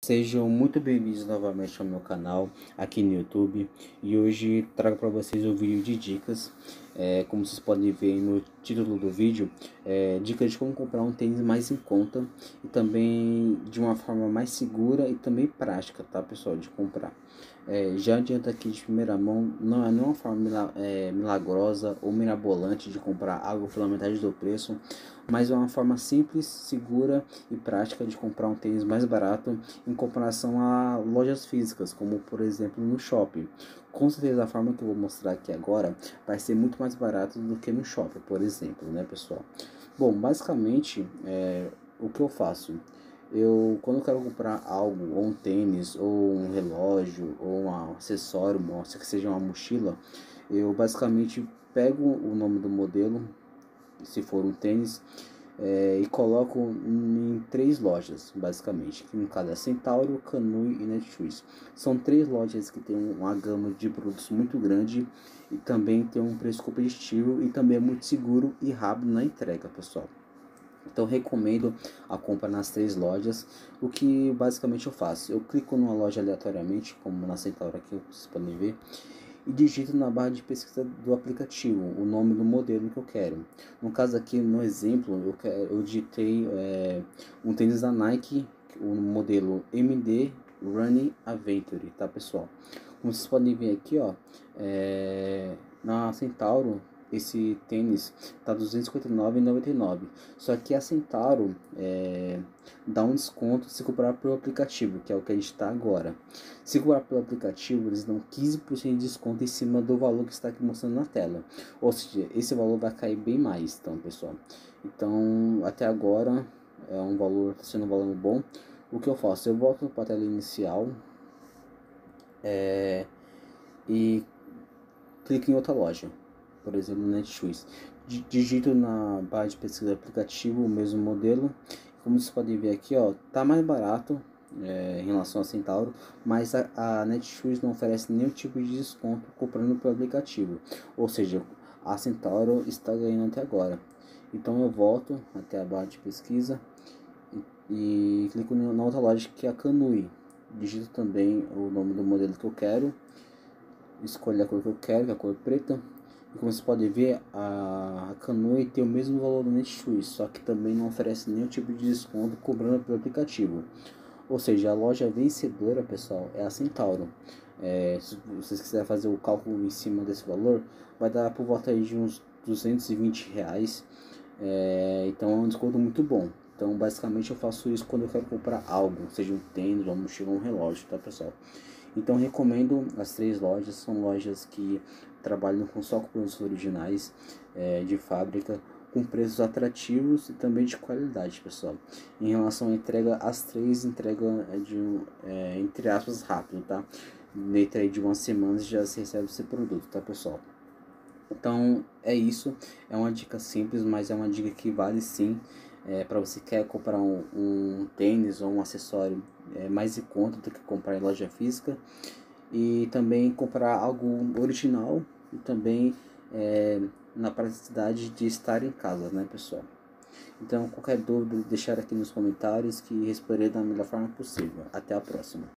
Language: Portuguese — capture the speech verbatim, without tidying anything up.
Sejam muito bem-vindos novamente ao meu canal aqui no YouTube, e hoje trago para vocês um vídeo de dicas. É, como vocês podem ver no título do vídeo, é, dicas de como comprar um tênis mais em conta e também de uma forma mais segura e também prática, tá pessoal, de comprar. É, já adianta aqui de primeira mão, não é nenhuma forma mila é, milagrosa ou mirabolante de comprar algo pela metade do preço, mas é uma forma simples, segura e prática de comprar um tênis mais barato em comparação a lojas físicas, como por exemplo no shopping. Com certeza a forma que eu vou mostrar aqui agora vai ser muito mais barato do que no shopping, por exemplo, né pessoal? Bom, basicamente é, o que eu faço? Eu, quando eu quero comprar algo, ou um tênis, ou um relógio, ou um acessório, que seja uma mochila, eu basicamente pego o nome do modelo, se for um tênis, é, e coloco em três lojas, basicamente, que no caso é Centauro, Canui e Netshoes. São três lojas que tem uma gama de produtos muito grande e também tem um preço competitivo e também é muito seguro e rápido na entrega, pessoal. Então recomendo a compra nas três lojas. O que basicamente eu faço? Eu clico numa loja aleatoriamente, como na Centauro aqui, vocês podem ver, e digito na barra de pesquisa do aplicativo o nome do modelo que eu quero. No caso aqui, no exemplo, eu, quero, eu digitei é, um tênis da Nike, o modelo M D Running Adventure, tá pessoal? Como vocês podem ver aqui, ó, é, na Centauro, esse tênis tá duzentos e cinquenta e nove reais e noventa e nove centavos. Só que a Centauro é, dá um desconto se comprar pelo aplicativo, que é o que a gente está agora. Se comprar pelo aplicativo, eles dão quinze por cento de desconto em cima do valor que está aqui mostrando na tela. Ou seja, esse valor vai cair bem mais, então, pessoal. Então, até agora é um valor, tá sendo um valor bom. O que eu faço? Eu volto para a tela inicial é, e clico em outra loja, por exemplo, Netshoes. Digito na barra de pesquisa do aplicativo o mesmo modelo. Como vocês podem ver aqui, ó, tá mais barato é, em relação a Centauro, mas a, a Netshoes não oferece nenhum tipo de desconto comprando pelo aplicativo. Ou seja, a Centauro está ganhando até agora. Então eu volto até a barra de pesquisa e, e clico na outra loja, que é a Canui. Digito também o nome do modelo que eu quero, escolho a cor que eu quero, que é a cor preta. E como vocês podem ver, a Canui tem o mesmo valor do Netshoes, só que também não oferece nenhum tipo de desconto cobrando pelo aplicativo. Ou seja, a loja vencedora, pessoal, é a Centauro. É, se vocês quiserem fazer o cálculo em cima desse valor, vai dar por volta aí de uns duzentos e vinte reais. É, então é um desconto muito bom. Então basicamente eu faço isso quando eu quero comprar algo, seja um tênis, uma mochila ou um relógio, tá pessoal? Então recomendo as três lojas, são lojas que trabalham com só com produtos originais é, de fábrica, com preços atrativos e também de qualidade, pessoal. Em relação à entrega, as três entregam é de é, entre aspas rápido, tá? Dentro aí de umas semanas já se recebe esse produto, tá pessoal? Então é isso, é uma dica simples, mas é uma dica que vale sim. É, para você que quer comprar um, um tênis ou um acessório é, mais em conta do que comprar em loja física, e também comprar algo original e também é, na praticidade de estar em casa, né pessoal? Então qualquer dúvida deixar aqui nos comentários que responderei da melhor forma possível. Até a próxima.